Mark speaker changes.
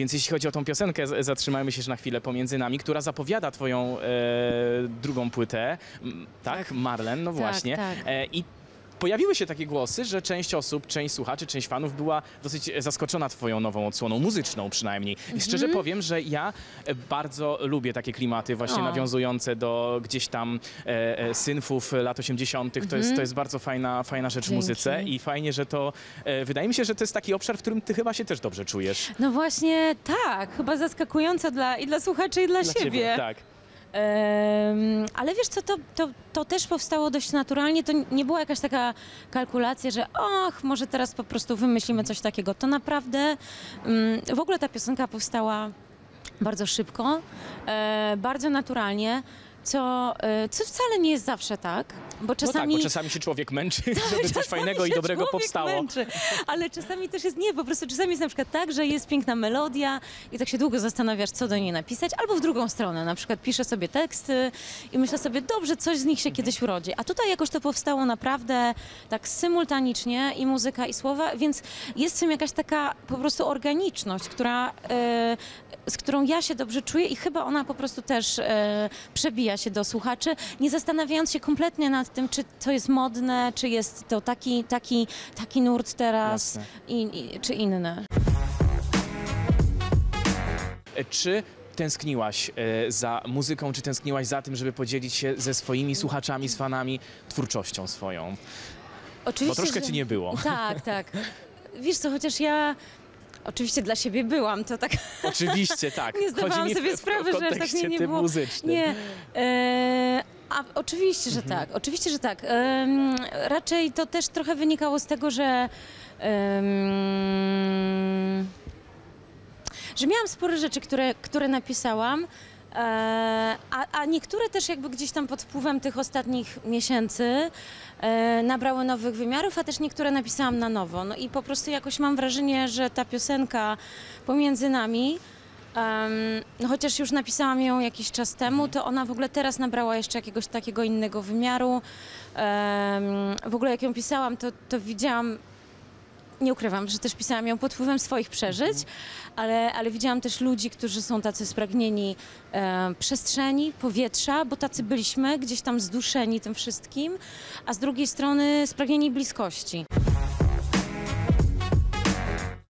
Speaker 1: Więc jeśli chodzi o tą piosenkę, zatrzymajmy się jeszcze na chwilę pomiędzy nami, która zapowiada twoją drugą płytę, tak? Marlen, no właśnie.
Speaker 2: Tak.
Speaker 1: I pojawiły się takie głosy, że część osób, część słuchaczy, część fanów była dosyć zaskoczona twoją nową odsłoną, muzyczną przynajmniej. I szczerze powiem, że ja bardzo lubię takie klimaty właśnie nawiązujące do gdzieś tam synfów lat 80. To jest bardzo fajna rzecz w muzyce i fajnie, że to, wydaje mi się, że to jest taki obszar, w którym ty chyba się też dobrze czujesz.
Speaker 2: No właśnie tak, chyba zaskakująco i dla słuchaczy, i dla siebie.
Speaker 1: Tak.
Speaker 2: Ale wiesz co, to też powstało dość naturalnie, to nie była jakaś taka kalkulacja, że może teraz po prostu wymyślimy coś takiego. To naprawdę, w ogóle ta piosenka powstała bardzo szybko, bardzo naturalnie, co wcale nie jest zawsze tak, bo czasami...
Speaker 1: No tak, bo czasami się człowiek męczy, żeby coś fajnego i dobrego powstało.
Speaker 2: Męczy, ale czasami też jest po prostu czasami jest na przykład tak, że jest piękna melodia i tak się długo zastanawiasz, co do niej napisać, albo w drugą stronę, na przykład piszę sobie teksty i myślę sobie, dobrze, coś z nich się kiedyś urodzi, a tutaj jakoś to powstało naprawdę tak symultanicznie i muzyka i słowa, więc jest w tym jakaś taka po prostu organiczność, z którą ja się dobrze czuję i chyba ona po prostu też przebija się do słuchaczy, nie zastanawiając się kompletnie nad tym, czy to jest modne, czy jest to taki nurt teraz, czy inny.
Speaker 1: Czy tęskniłaś za muzyką, czy tęskniłaś za tym, żeby podzielić się ze swoimi słuchaczami, z fanami twórczością swoją?
Speaker 2: Oczywiście,
Speaker 1: bo troszkę ci nie było.
Speaker 2: Tak. Wiesz co, chociaż ja oczywiście dla siebie byłam, to tak...
Speaker 1: Oczywiście, tak.
Speaker 2: Nie zdawałam sobie sprawy, że tak nie było.
Speaker 1: Muzyczny.
Speaker 2: Nie. Oczywiście, że tak. Oczywiście, że tak. Raczej to też trochę wynikało z tego, że miałam sporo rzeczy, które napisałam, a niektóre też jakby gdzieś tam pod wpływem tych ostatnich miesięcy nabrały nowych wymiarów, a też niektóre napisałam na nowo. No i po prostu jakoś mam wrażenie, że ta piosenka pomiędzy nami, no chociaż już napisałam ją jakiś czas temu, to ona w ogóle teraz nabrała jeszcze jakiegoś takiego innego wymiaru. W ogóle jak ją pisałam, to widziałam, nie ukrywam, że też pisałam ją pod wpływem swoich przeżyć, ale widziałam też ludzi, którzy są tacy spragnieni przestrzeni, powietrza, bo tacy byliśmy, gdzieś tam zduszeni tym wszystkim, a z drugiej strony spragnieni bliskości.